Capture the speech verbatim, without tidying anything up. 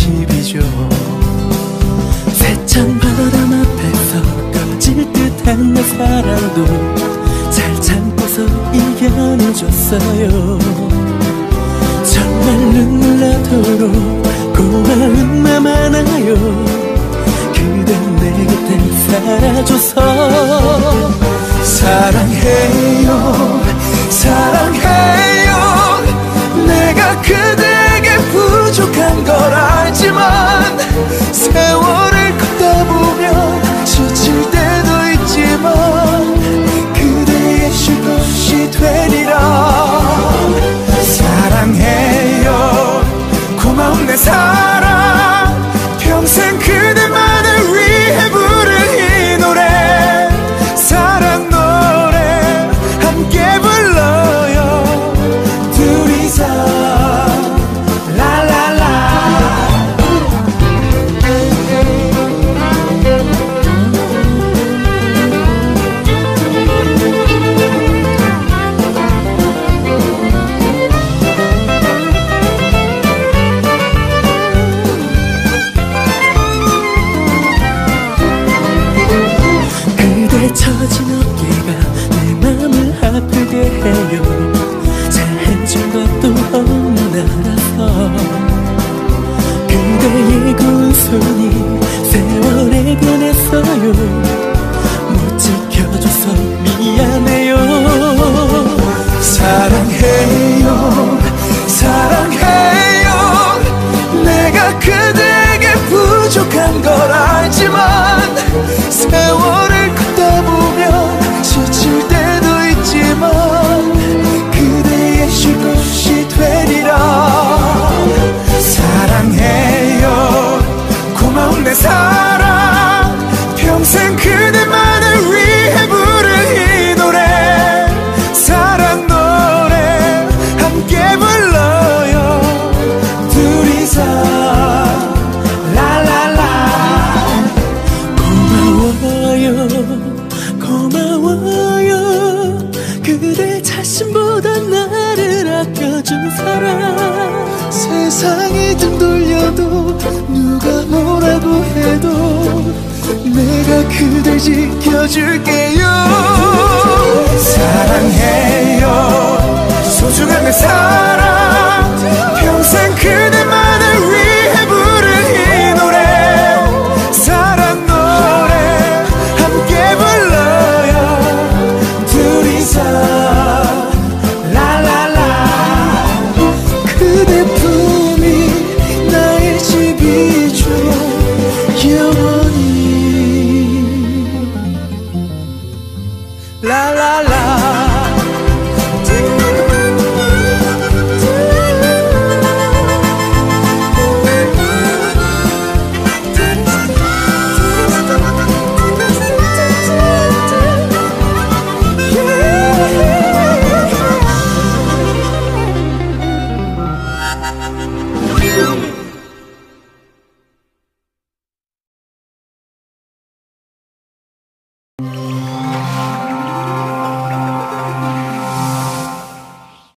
집이죠. 세찬 바람 앞에서 꺼질 듯한 내 사랑도 잘 참고서 이겨내줬어요. 정말 눈물 나도록 고마움만 많아요. 그댄 내 곁에 살아줘서. 사랑해요 사랑해요. 내가 그대에게 부족한 걸 알지만 세월을 걷다 보면 지칠 때도 있지만 그대의 쉴 곳이 되리라. 사랑해요 고마운 내 사랑. 평생 그대만을 위해 부른 이 노래 사랑 노래 함께 불러요 둘이서 라라라. 그대 처진 어깨가 내 맘을 아프게 해요. 잘해준 것도 없는 나라서. 그대의 고운 손이 세월에 변했어요. 못 지켜줘서 미안해요. 사랑해요 사랑해요. 내가 그대에게 부족한 걸 알지만 세월을 걷다 보면 지칠 때도 있지만 그대의 쉴 곳이 되리라. 사랑해요 고마운 내 사랑. 평생 그대만을 위해 부른 이 노래 사랑 노래 함께 불러요 둘이서 라라라. 고마워요 고마워요. 그대 자신보다 나를 아껴준 사람. 세상이 등 돌려도 누가 뭐라고 해도 내가 그댈 지켜줄게요. 사랑해요 소중한 내 사랑. 평생 그대만을 위해 부른 이 노래 사랑 노래 함께 불러요 둘이서